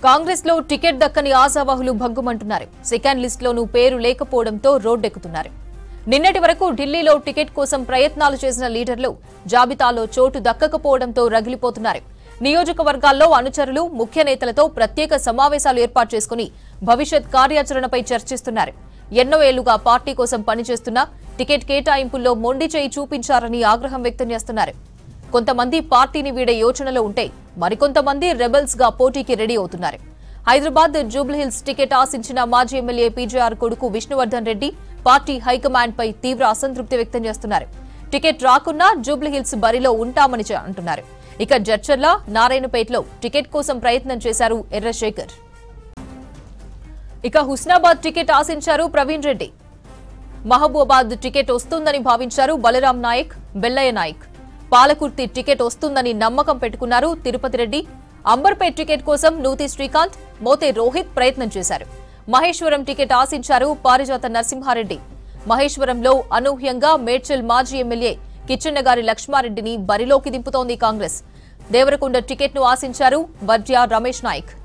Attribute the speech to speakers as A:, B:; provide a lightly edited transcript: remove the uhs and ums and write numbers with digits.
A: కాంగ్రెస్ లో టికెట్ దక్కని ఆశావహులు భగ్గుమంటున్నారు. సెకండ్ లిస్ట్ లోనూ పేరు లేకపోవడంతో రోడ్డెక్కుతున్నారు. నిన్నటి వరకు ఢిల్లీలో టికెట్ కోసం ప్రయత్నాలు చేసిన లీడర్లు జాబితాలో చోటు దక్కకపోవడంతో రగిలిపోతున్నారు. నియోజకవర్గాల్లో అనుచరులు ముఖ్య నేతలతో ప్రత్యేక సమావేశాలు ఏర్పాటు చేసుకుని భవిష్యత్ కార్యాచరణపై చర్చిస్తున్నారు. ఎన్నో ఏళ్లుగా పార్టీ కోసం పనిచేస్తున్నా టికెట్ కేటాయింపుల్లో మొండి చేయి చూపించారని ఆగ్రహం వ్యక్తం చేస్తున్నారు. కొంతమంది పార్టీని వీడే యోచనలో ఉంటే మరికొంతమంది రెబెల్స్ గా పోటీకి రెడీ అవుతున్నారు. హైదరాబాద్ జూబ్లీహిల్స్ టికెట్ ఆశించిన మాజీ ఎమ్మెల్యే పీజేఆర్ కొడుకు విష్ణువర్ధన్ రెడ్డి పార్టీ హైకమాండ్ పై తీవ్ర అసంతృప్తి వ్యక్తం చేస్తున్నారు. టికెట్ రాకున్నా జూబ్లీహిల్స్ బరిలో ఉంటామని అంటున్నారు. ఇక జడ్చర్ల నారాయణపేటలో టికెట్ కోసం ప్రయత్నం చేశారు ఎర్రశేఖర్. ఇక హుస్నాబాద్ టికెట్ ఆశించారు ప్రవీణ్ రెడ్డి. మహబూబాబాద్ టికెట్ వస్తుందని భావించారు బలరాం నాయక్, బెల్లయ్య నాయక్. పాలకుర్తి టికెట్ వస్తుందని నమ్మకం పెట్టుకున్నారు తిరుపతి రెడ్డి. అంబర్పేట్ టికెట్ కోసం నూతి శ్రీకాంత్, మోతే రోహిత్ ప్రయత్నం చేశారు. మహేశ్వరం టికెట్ ఆశించారు పారిజాత నరసింహారెడ్డి. మహేశ్వరంలో అనూహ్యంగా మేడ్చల్ మాజీ ఎమ్మెల్యే కిచ్చెన్నగారి లక్ష్మారెడ్డిని బరిలోకి దింపుతోంది కాంగ్రెస్. దేవరకొండ టికెట్ ను ఆశించారు బర్జా రమేష్ నాయక్.